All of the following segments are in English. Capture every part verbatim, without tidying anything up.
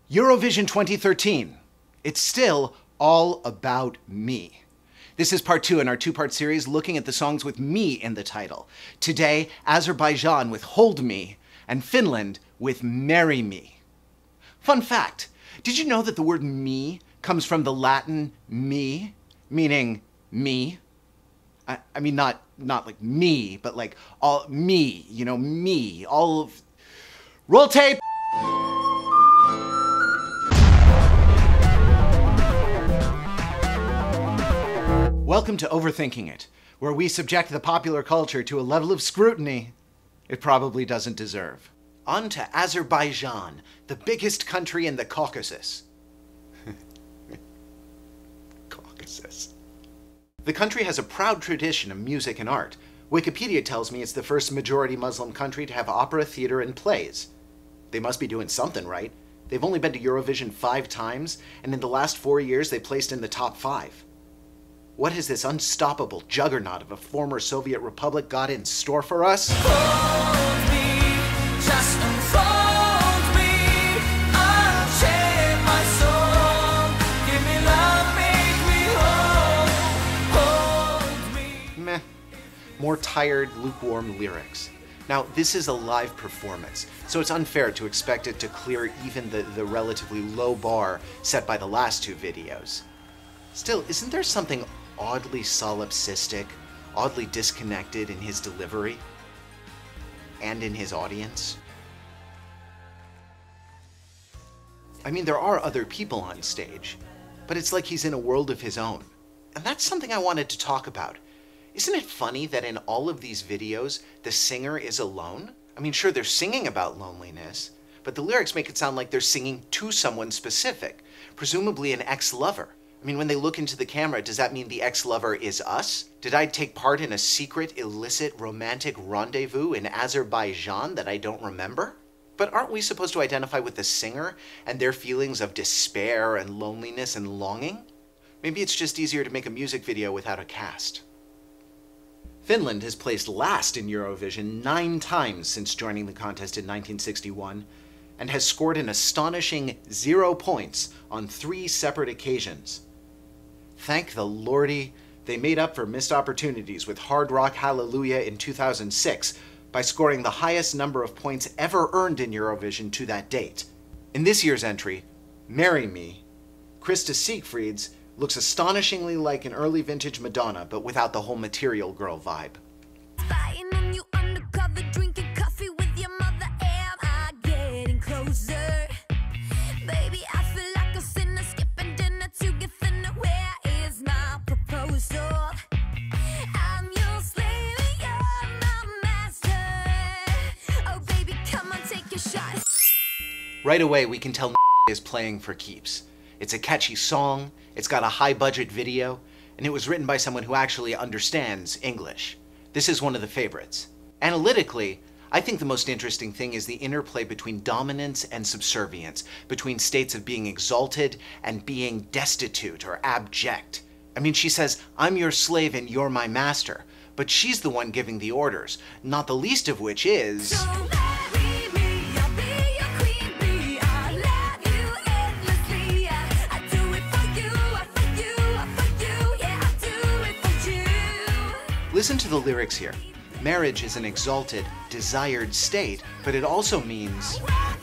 Eurovision twenty thirteen. It's still all about me. This is part two in our two-part series looking at the songs with me in the title. Today, Azerbaijan with Hold Me, and Finland with Marry Me. Fun fact, did you know that the word me comes from the Latin me, meaning me? I, I mean, not, not like me, but like all me, you know, me, all of... Roll tape! Welcome to Overthinking It, where we subject the popular culture to a level of scrutiny it probably doesn't deserve. On to Azerbaijan, the biggest country in the Caucasus. Caucasus. The country has a proud tradition of music and art. Wikipedia tells me it's the first majority Muslim country to have opera, theater, and plays. They must be doing something right. They've only been to Eurovision five times, and in the last four years they placed in the top five. What has this unstoppable juggernaut of a former Soviet republic got in store for us? Hold me, just unfold me. I'll share my soul. Give me love, make me whole. Hold me. Meh. More tired, lukewarm lyrics. Now, this is a live performance, so it's unfair to expect it to clear even the, the relatively low bar set by the last two videos. Still, isn't there something oddly solipsistic, oddly disconnected in his delivery and in his audience? I mean, there are other people on stage, but it's like he's in a world of his own. And that's something I wanted to talk about. Isn't it funny that in all of these videos, the singer is alone? I mean, sure, they're singing about loneliness, but the lyrics make it sound like they're singing to someone specific, presumably an ex-lover. I mean, when they look into the camera, does that mean the ex-lover is us? Did I take part in a secret, illicit, romantic rendezvous in Azerbaijan that I don't remember? But aren't we supposed to identify with the singer and their feelings of despair and loneliness and longing? Maybe it's just easier to make a music video without a cast. Finland has placed last in Eurovision nine times since joining the contest in nineteen sixty-one, and has scored an astonishing zero points on three separate occasions. Thank the Lordy, they made up for missed opportunities with Hard Rock Hallelujah in two thousand six by scoring the highest number of points ever earned in Eurovision to that date. In this year's entry, Marry Me, Krista Siegfrids looks astonishingly like an early vintage Madonna, but without the whole Material Girl vibe. Right away, we can tell is playing for keeps. It's a catchy song, it's got a high-budget video, and it was written by someone who actually understands English. This is one of the favorites. Analytically, I think the most interesting thing is the interplay between dominance and subservience, between states of being exalted and being destitute or abject. I mean, she says, I'm your slave and you're my master, but she's the one giving the orders, not the least of which is... Listen to the lyrics here. Marriage is an exalted, desired state, but it also means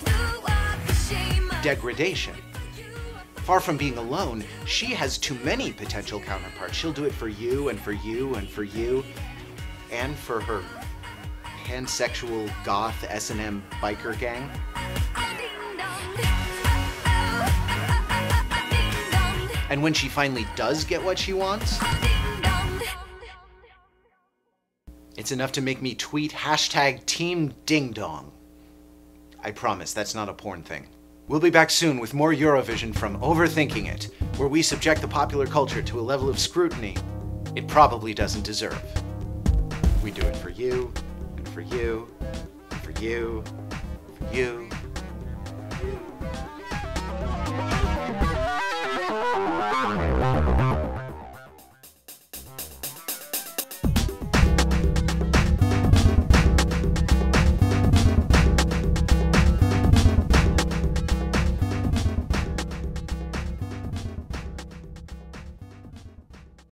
degradation. Far from being alone, she has too many potential counterparts. She'll do it for you and for you and for you, and for her pansexual goth S and M biker gang. And when she finally does get what she wants, it's enough to make me tweet hashtag Team Ding Dong. I promise that's not a porn thing. We'll be back soon with more Eurovision from Overthinking It, where we subject the popular culture to a level of scrutiny it probably doesn't deserve. We do it for you, and for you, and for you, and for you, and for you.